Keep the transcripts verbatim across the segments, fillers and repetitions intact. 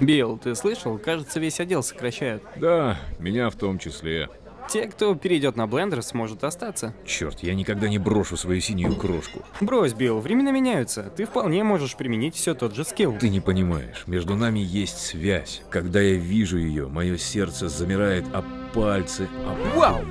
Билл, ты слышал? Кажется, весь отдел сокращают. Да, меня в том числе. Те, кто перейдет на Blender, сможет остаться. Черт, я никогда не брошу свою синюю крошку. Брось, Билл, времена меняются. Ты вполне можешь применить все тот же скилл. Ты не понимаешь, между нами есть связь. Когда я вижу ее, мое сердце замирает, а пальцы... А... Вау!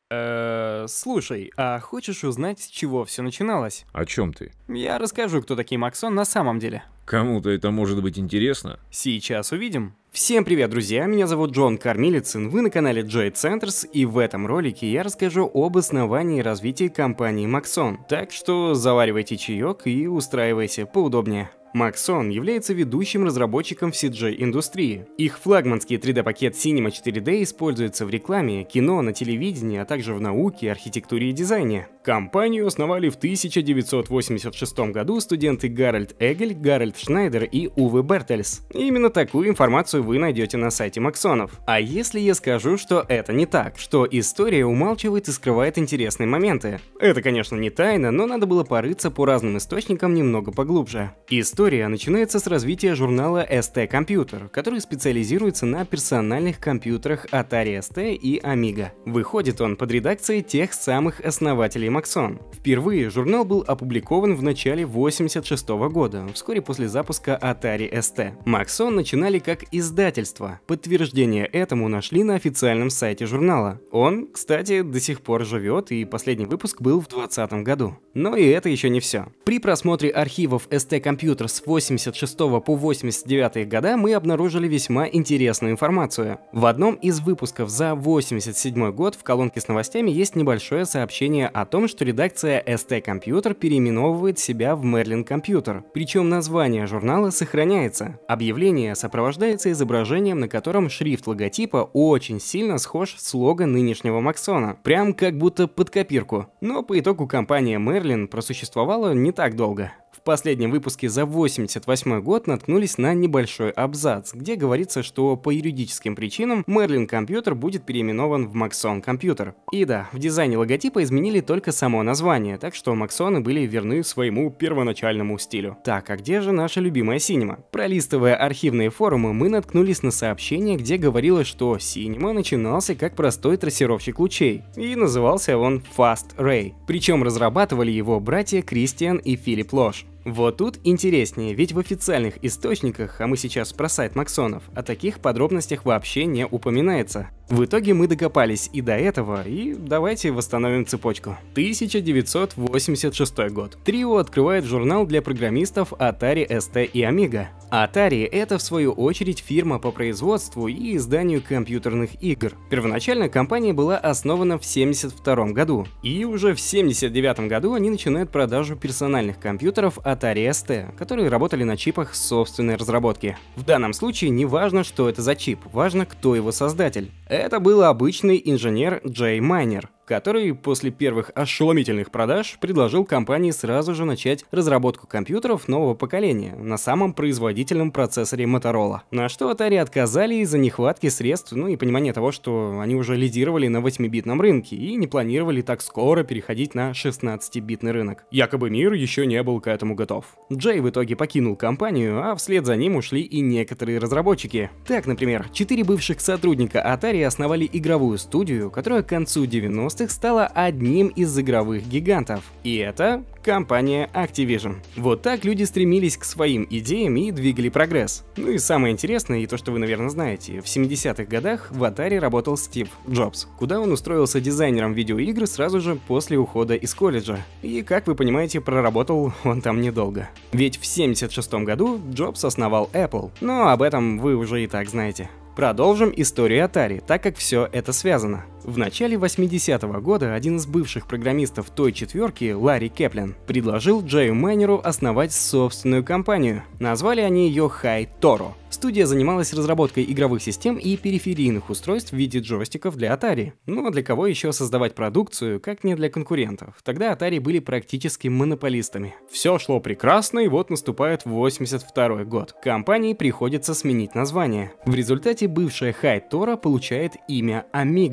Э, слушай, а хочешь узнать, с чего все начиналось? О чем ты? Я расскажу, кто такие Максон на самом деле. Кому-то это может быть интересно? Сейчас увидим. Всем привет, друзья, меня зовут Джон Кормилицын, вы на канале Джей Центрс, и в этом ролике я расскажу об основании и развитии компании Maxon. Так что заваривайте чаек и устраивайся поудобнее. Maxon является ведущим разработчиком в си джей-индустрии. Их флагманский три дэ-пакет Cinema четыре дэ используется в рекламе, кино, на телевидении, а также в науке, архитектуре и дизайне. Компанию основали в тысяча девятьсот восемьдесят шестом году студенты Гарольд Эгель, Гарольд Шнайдер и Уве Бертельс. Именно такую информацию вы найдете на сайте Максонов. А если я скажу, что это не так, что история умалчивает и скрывает интересные моменты? Это, конечно, не тайна, но надо было порыться по разным источникам немного поглубже. История начинается с развития журнала эс ти Computer, который специализируется на персональных компьютерах Atari эс ти и Amiga. Выходит он под редакцией тех самых основателей Maxon. Впервые журнал был опубликован в начале восемьдесят шестого года, вскоре после запуска Atari эс ти. Maxon начинали как издательство. Подтверждение этому нашли на официальном сайте журнала. Он, кстати, до сих пор живет, и последний выпуск был в двадцатом году. Но и это еще не все. При просмотре архивов эс ти Computer с восемьдесят шестого по восемьдесят девятый года мы обнаружили весьма интересную информацию. В одном из выпусков за восемьдесят седьмой год в колонке с новостями есть небольшое сообщение о том, что редакция эс ти Computer переименовывает себя в Merlin Computer, причем название журнала сохраняется. Объявление сопровождается изображением, на котором шрифт логотипа очень сильно схож с лого нынешнего Максона, прям как будто под копирку. Но по итогу компания Merlin просуществовала не так долго. В последнем выпуске за восемьдесят восьмой год наткнулись на небольшой абзац, где говорится, что по юридическим причинам Merlin Computer будет переименован в Maxon Computer. И да, в дизайне логотипа изменили только само название, так что Максоны были верны своему первоначальному стилю. Так, а где же наша любимая Cinema? Пролистывая архивные форумы, мы наткнулись на сообщение, где говорилось, что Cinema начинался как простой трассировщик лучей, и назывался он Fast Ray. Причем разрабатывали его братья Кристиан и Филипп Лош. Вот тут интереснее, ведь в официальных источниках, а мы сейчас про сайт Максонов, о таких подробностях вообще не упоминается. В итоге мы докопались и до этого, и давайте восстановим цепочку. тысяча девятьсот восемьдесят шестой год. Трио открывает журнал для программистов Atari эс ти и Amiga. Atari — это, в свою очередь, фирма по производству и изданию компьютерных игр. Первоначально компания была основана в семьдесят втором году, и уже в семьдесят девятом году они начинают продажу персональных компьютеров Atari эс ти, которые работали на чипах собственной разработки. В данном случае не важно, что это за чип, важно, кто его создатель. Это был обычный инженер Джей Майнер, который после первых ошеломительных продаж предложил компании сразу же начать разработку компьютеров нового поколения на самом производительном процессоре Motorola. На что Atari отказали из-за нехватки средств, ну и понимания того, что они уже лидировали на восьмибитном рынке и не планировали так скоро переходить на шестнадцатибитный рынок. Якобы мир еще не был к этому готов. Джей в итоге покинул компанию, а вслед за ним ушли и некоторые разработчики. Так, например, четыре бывших сотрудника Atari основали игровую студию, которая к концу девяностых стала одним из игровых гигантов. И это компания Activision. Вот так люди стремились к своим идеям и двигали прогресс. Ну и самое интересное, и то, что вы, наверное, знаете, в семидесятых годах в Atari работал Стив Джобс, куда он устроился дизайнером видеоигр сразу же после ухода из колледжа. И, как вы понимаете, проработал он там недолго. Ведь в семьдесят шестом году Джобс основал Apple, но об этом вы уже и так знаете. Продолжим историю Atari, так как все это связано. В начале восьмидесятого года один из бывших программистов той четверки, Ларри Кеплин, предложил Джею Майнеру основать собственную компанию. Назвали они ее High Toro. Студия занималась разработкой игровых систем и периферийных устройств в виде джойстиков для Atari. Ну а для кого еще создавать продукцию, как не для конкурентов? Тогда Atari были практически монополистами. Все шло прекрасно, и вот наступает восемьдесят второй год. Компании приходится сменить название. В результате бывшая High Toro получает имя Amiga.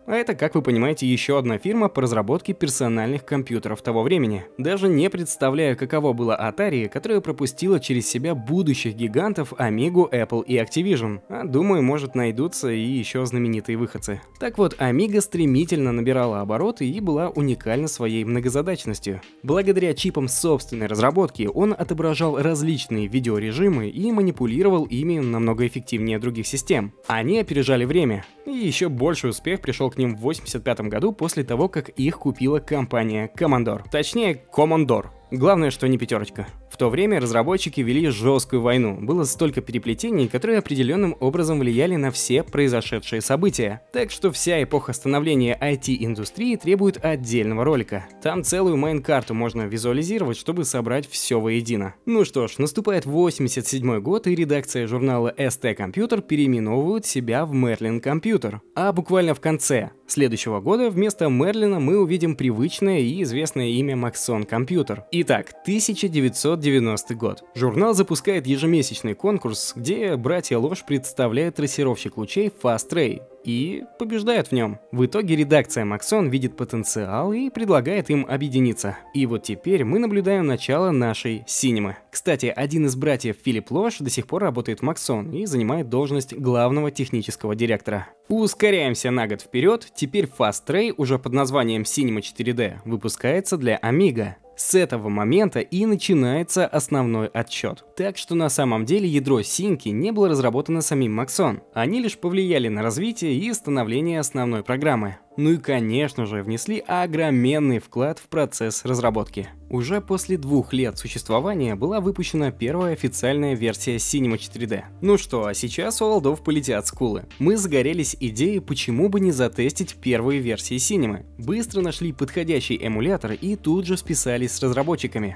А это, как вы понимаете, еще одна фирма по разработке персональных компьютеров того времени. Даже не представляю, каково было Atari, которая пропустила через себя будущих гигантов Amiga, Apple и Activision. А думаю, может, найдутся и еще знаменитые выходцы. Так вот, Amiga стремительно набирала обороты и была уникальна своей многозадачностью. Благодаря чипам собственной разработки он отображал различные видеорежимы и манипулировал ими намного эффективнее других систем. Они опережали время. И еще больший успех пришел к ним в восемьдесят пятом году после того, как их купила компания Commodore. Точнее, Commodore. Главное, что не пятерочка. В то время разработчики вели жесткую войну. Было столько переплетений, которые определенным образом влияли на все произошедшие события. Так что вся эпоха становления ай ти-индустрии требует отдельного ролика. Там целую майн-карту можно визуализировать, чтобы собрать все воедино. Ну что ж, наступает восемьдесят седьмой год, и редакция журнала эс ти Computer переименовывает себя в Merlin Computer. А буквально в конце следующего года вместо Merlin мы увидим привычное и известное имя Maxon Computer. Итак, тысяча девятьсот девяностый год. Журнал запускает ежемесячный конкурс, где братья Ложь представляют трассировщик лучей Fast Ray и побеждают в нем. В итоге редакция Maxon видит потенциал и предлагает им объединиться. И вот теперь мы наблюдаем начало нашей синемы. Кстати, один из братьев Филипп Ложь до сих пор работает в Maxon и занимает должность главного технического директора. Ускоряемся на год вперед, теперь Fast Ray уже под названием Cinema четыре дэ выпускается для Amiga. С этого момента и начинается основной отсчет. Так что на самом деле ядро синьки не было разработано самим Maxon. Они лишь повлияли на развитие и становление основной программы. Ну и, конечно же, внесли огроменный вклад в процесс разработки. Уже после двух лет существования была выпущена первая официальная версия Cinema четыре дэ. Ну что, а сейчас у олдов полетят скулы. Мы загорелись идеей, почему бы не затестить первые версии Cinema. Быстро нашли подходящий эмулятор и тут же списались с разработчиками.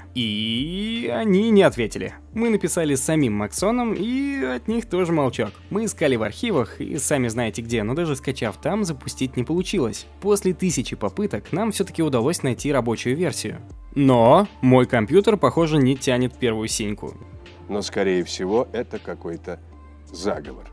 И они не ответили. Мы написали с самим Максоном, и от них тоже молчок. Мы искали в архивах, и сами знаете где, но даже скачав там, запустить не получилось. После тысячи попыток нам все-таки удалось найти рабочую версию. Но мой компьютер, похоже, не тянет первую синьку. Но, скорее всего, это какой-то заговор.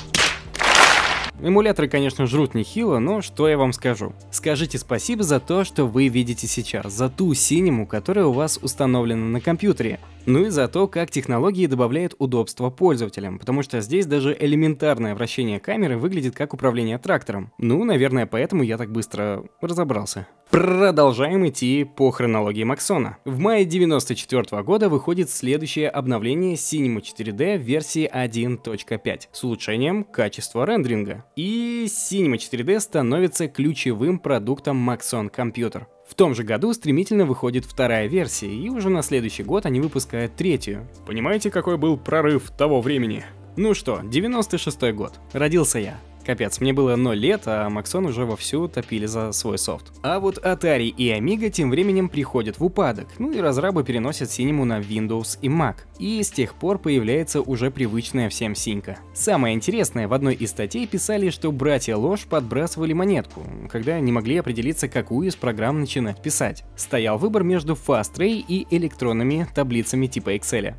Эмуляторы, конечно, жрут нехило, но что я вам скажу? Скажите спасибо за то, что вы видите сейчас, за ту синему, которая у вас установлена на компьютере. Ну и за то, как технологии добавляют удобства пользователям, потому что здесь даже элементарное вращение камеры выглядит как управление трактором. Ну, наверное, поэтому я так быстро разобрался. Продолжаем идти по хронологии Максона. В мае девяносто четвёртого года выходит следующее обновление Cinema четыре дэ в версии один точка пять с улучшением качества рендеринга. И Cinema четыре дэ становится ключевым продуктом Maxon Computer. В том же году стремительно выходит вторая версия, и уже на следующий год они выпускают третью. Понимаете, какой был прорыв того времени? Ну что, девяносто шестой год. Родился я. Капец, мне было ноль лет, а Maxon уже вовсю топили за свой софт. А вот Atari и Amiga тем временем приходят в упадок, ну и разрабы переносят синему на Windows и Mac. И с тех пор появляется уже привычная всем синька. Самое интересное, в одной из статей писали, что братья Ложь подбрасывали монетку, когда не могли определиться, какую из программ начинать писать. Стоял выбор между Fast Ray и электронными таблицами типа Excel.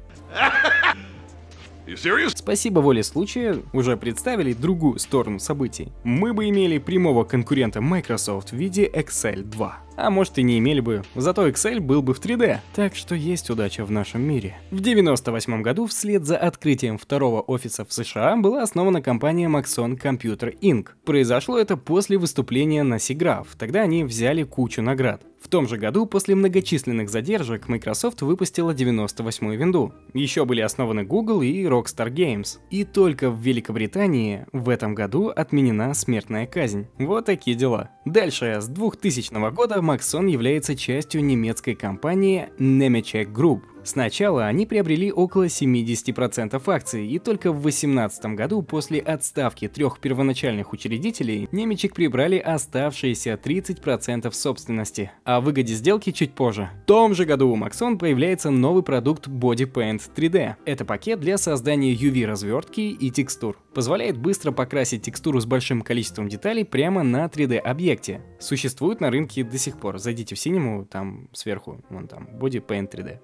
Спасибо воле случая, уже представили другую сторону событий. Мы бы имели прямого конкурента Microsoft в виде Excel два. А может и не имели бы, зато Excel был бы в три дэ. Так что есть удача в нашем мире. В девяносто восьмом году вслед за открытием второго офиса в США была основана компания Maxon Computer инкорпорейтед. Произошло это после выступления на Сиграф, тогда они взяли кучу наград. В том же году, после многочисленных задержек, Microsoft выпустила девяносто восьмую винду. Еще были основаны Google и Rockstar Games. И только в Великобритании в этом году отменена смертная казнь. Вот такие дела. Дальше, с двухтысячного года Maxon является частью немецкой компании Nemetschek Group. Сначала они приобрели около семьдесят процентов акций, и только в две тысячи восемнадцатом году после отставки трех первоначальных учредителей Nemetschek прибрали оставшиеся тридцать процентов собственности. О выгоде сделки чуть позже. В том же году у Maxon появляется новый продукт BodyPaint три дэ. Это пакет для создания ю ви-развертки и текстур. Позволяет быстро покрасить текстуру с большим количеством деталей прямо на три дэ-объекте. Существует на рынке до сих пор. Зайдите в Cinema, там сверху, вон там, BodyPaint три дэ. Я не знаю,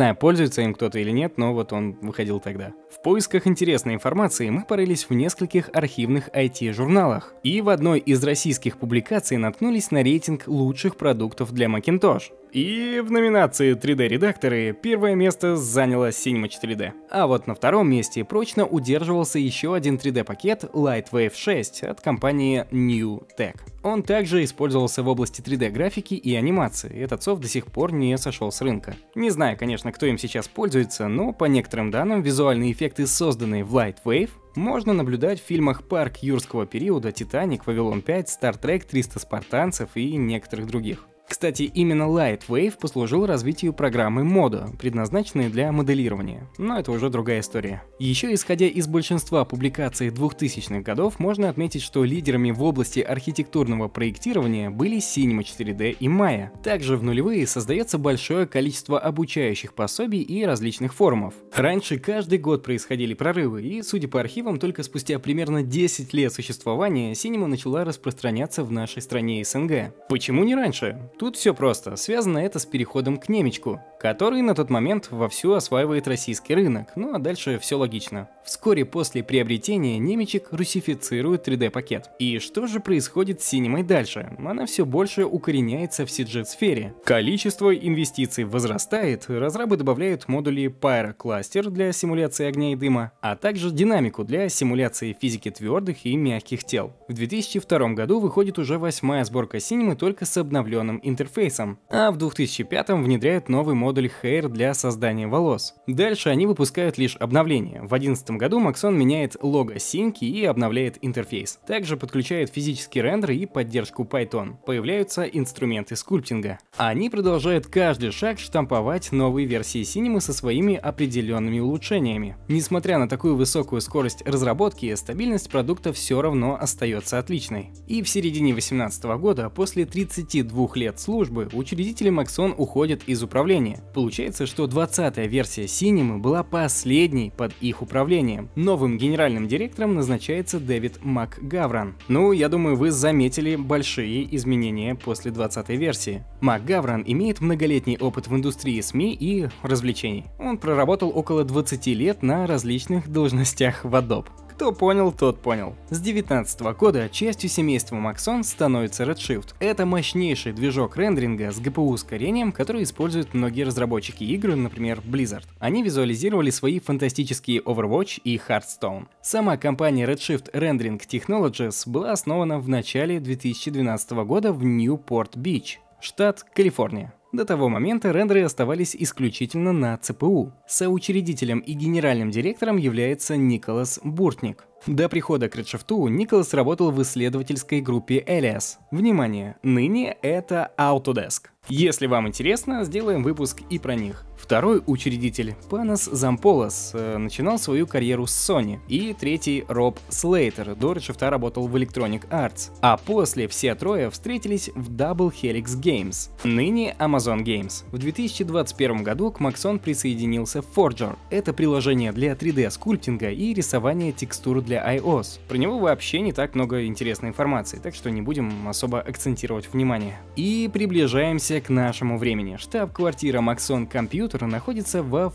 знаю, пользуется им кто-то или нет, но вот он выходил тогда. В поисках интересной информации мы порылись в нескольких архивных ай ти-журналах. И в одной из российских публикаций наткнулись на рейтинг лучших продуктов для Macintosh. И в номинации три дэ-редакторы первое место заняла Cinema четыре дэ. А вот на втором месте прочно удерживался еще один три дэ-пакет Lightwave шесть от компании NewTek. Он также использовался в области три дэ-графики и анимации. Этот софт до сих пор не сошел с рынка. Не знаю, конечно, кто им сейчас пользуется, но по некоторым данным визуальные эффекты, созданные в Lightwave, можно наблюдать в фильмах «Парк юрского периода», «Титаник», «Вавилон пять», «Стар Трек», «триста спартанцев» и некоторых других. Кстати, именно Lightwave послужил развитию программы Modo, предназначенной для моделирования, но это уже другая история. Еще исходя из большинства публикаций двухтысячных годов, можно отметить, что лидерами в области архитектурного проектирования были Cinema четыре дэ и Maya. Также в нулевые создается большое количество обучающих пособий и различных форумов. Раньше каждый год происходили прорывы, и, судя по архивам, только спустя примерно десять лет существования Cinema начала распространяться в нашей стране эс эн гэ. Почему не раньше? Тут все просто, связано это с переходом к Немечку, который на тот момент вовсю осваивает российский рынок, ну а дальше все логично. Вскоре после приобретения Немечек русифицирует три дэ-пакет. И что же происходит с Cinema дальше? Она все больше укореняется в си джи-сфере. Количество инвестиций возрастает, разрабы добавляют модули Pyrocluster для симуляции огня и дыма, а также динамику для симуляции физики твердых и мягких тел. В две тысячи втором году выходит уже восьмая сборка Cinema только с обновленным интерфейсом, а в две тысячи пятом внедряют новый модуль Hair для создания волос. Дальше они выпускают лишь обновления. В две тысячи одиннадцатом году Maxon меняет лого синьки и обновляет интерфейс. Также подключает физический рендер и поддержку Python. Появляются инструменты скульптинга. Они продолжают каждый шаг штамповать новые версии Cinema со своими определенными улучшениями. Несмотря на такую высокую скорость разработки, стабильность продукта все равно остается отличной. И в середине две тысячи восемнадцатого года, после тридцати двух лет службы, учредители Maxon уходят из управления. Получается, что двадцатая версия Cinema была последней под их управлением. Новым генеральным директором назначается Дэвид МакГавран. Ну, я думаю, вы заметили большие изменения после двадцатой версии. МакГавран имеет многолетний опыт в индустрии СМИ и развлечений. Он проработал около двадцати лет на различных должностях в Adobe. Кто понял, тот понял. С две тысячи девятнадцатого года частью семейства Maxon становится Redshift. Это мощнейший движок рендеринга с джи пи ю-ускорением, который используют многие разработчики игр, например, Blizzard. Они визуализировали свои фантастические Overwatch и Hearthstone. Сама компания Redshift Rendering Technologies была основана в начале две тысячи двенадцатого года в Ньюпорт-Бич, штат Калифорния. До того момента рендеры оставались исключительно на си пи ю. Соучредителем и генеральным директором является Николас Буртник. До прихода к Redshift Николас работал в исследовательской группе Элиас. Внимание, ныне это Autodesk. Если вам интересно, сделаем выпуск и про них. Второй учредитель, Панас Замполос, э, начинал свою карьеру с Sony. И третий, Роб Слейтер, до Redshift работал в Electronic Arts. А после все трое встретились в Double Helix Games, ныне Amazon Games. В две тысячи двадцать первом году к Maxon присоединился Forger. Это приложение для три дэ-скульптинга и рисования текстур для iOS. Про него вообще не так много интересной информации, так что не будем особо акцентировать внимание. И приближаемся к нашему времени. Штаб-квартира Maxon Computer находится во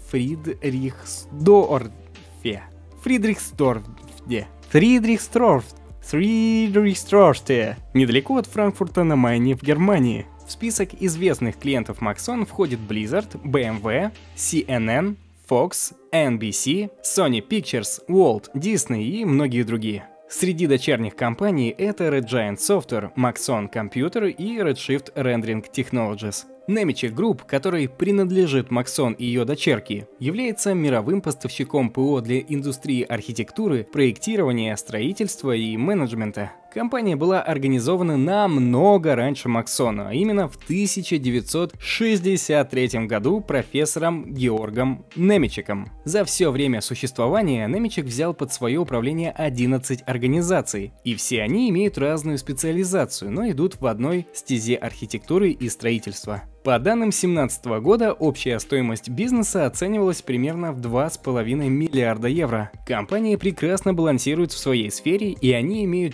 Фридрихсдорфе. Фридрихсдорфе. Фридрихсдорфе. Фридрихсдорфе. Недалеко от Франкфурта на Майне в Германии. В список известных клиентов Maxon входит Blizzard, би эм дабл ю, си эн эн, Fox, эн би си, Sony Pictures, Walt Disney и многие другие. Среди дочерних компаний это Red Giant Software, Maxon Computer и Redshift Rendering Technologies. Nemetschek Group, который принадлежит Maxon и ее дочерке, является мировым поставщиком ПО для индустрии архитектуры, проектирования, строительства и менеджмента. Компания была организована намного раньше Maxon, а именно в тысяча девятьсот шестьдесят третьем году профессором Георгом Немечеком. За все время существования Nemetschek взял под свое управление одиннадцать организаций, и все они имеют разную специализацию, но идут в одной стезе архитектуры и строительства. По данным две тысячи семнадцатого года, общая стоимость бизнеса оценивалась примерно в два с половиной миллиарда евро. Компания прекрасно балансирует в своей сфере, и они имеют четко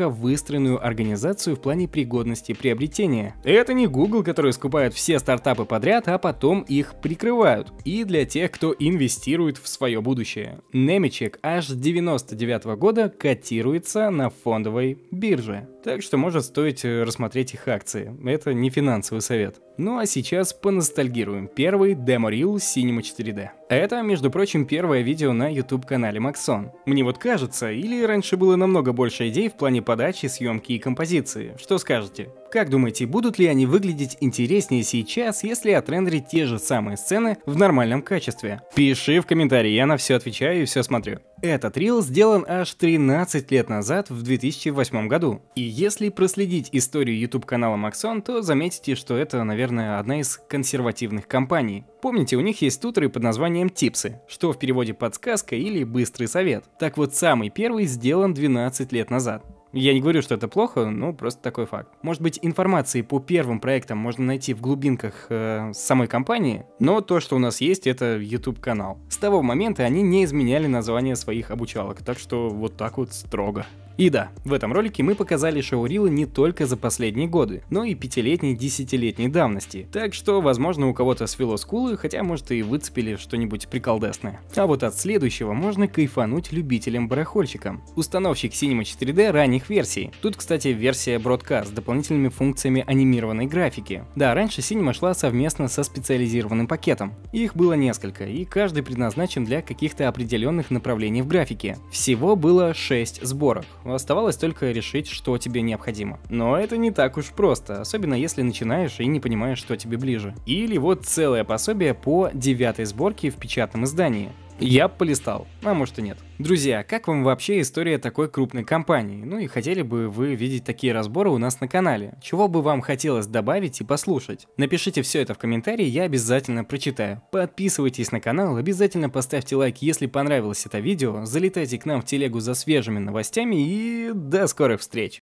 неплохо выстроенную организацию в плане пригодности приобретения. Это не Google, который скупает все стартапы подряд, а потом их прикрывают. И для тех, кто инвестирует в свое будущее. Nemetschek аж с девяносто девятого года котируется на фондовой бирже. Так что может стоить рассмотреть их акции. Это не финансовый совет. Ну а сейчас поностальгируем. Первый демо-рил Cinema четыре дэ. Это, между прочим, первое видео на YouTube-канале Maxon. Мне вот кажется, или раньше было намного больше идей в плане подачи, съемки и композиции. Что скажете? Как думаете, будут ли они выглядеть интереснее сейчас, если отрендерить те же самые сцены в нормальном качестве? Пиши в комментарии, я на все отвечаю и все смотрю. Этот рил сделан аж тринадцать лет назад, в две тысячи восьмом году. И если проследить историю YouTube-канала Maxon, то заметите, что это, наверное, одна из консервативных компаний. Помните, у них есть туторы под названием «Типсы», что в переводе «подсказка» или «быстрый совет». Так вот, самый первый сделан двенадцать лет назад. Я не говорю, что это плохо, но просто такой факт. Может быть, информации по первым проектам можно найти в глубинках э, самой компании, но то, что у нас есть, это YouTube-канал. С того момента они не изменяли название своих обучалок, так что вот так вот строго. И да, в этом ролике мы показали шоу-рилы не только за последние годы, но и пятилетней, десятилетней давности. Так что, возможно, у кого-то свело скулы, хотя, может, и выцепили что-нибудь приколдесное. А вот от следующего можно кайфануть любителям-барахольщикам. Установщик Cinema четыре дэ ранних версий. Тут, кстати, версия Broadcast с дополнительными функциями анимированной графики. Да, раньше Cinema шла совместно со специализированным пакетом. Их было несколько, и каждый предназначен для каких-то определенных направлений в графике. Всего было шесть сборок. Оставалось только решить, что тебе необходимо. Но это не так уж просто, особенно если начинаешь и не понимаешь, что тебе ближе. Или вот целое пособие по девятой сборке в печатном издании. Я полистал, а может и нет. Друзья, как вам вообще история такой крупной компании? Ну и хотели бы вы видеть такие разборы у нас на канале? Чего бы вам хотелось добавить и послушать? Напишите все это в комментарии, я обязательно прочитаю. Подписывайтесь на канал, обязательно поставьте лайк, если понравилось это видео, залетайте к нам в телегу за свежими новостями и до скорых встреч!